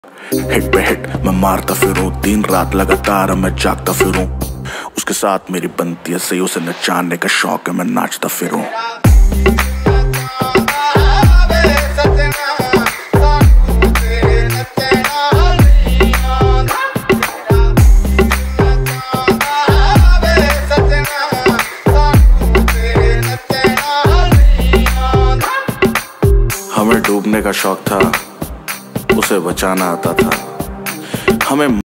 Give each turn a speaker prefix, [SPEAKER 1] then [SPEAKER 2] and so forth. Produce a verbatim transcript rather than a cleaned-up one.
[SPEAKER 1] Hit पे hit मैं मारता फिरूं, दिन रात लगातार मैं जागता फिरूं। उसके साथ मेरी बनती है सही, उसे नचाने का शौक है, मैं नाचता फिरूं। हमें डूबने का शौक था, उसे बचाना आता था। हमें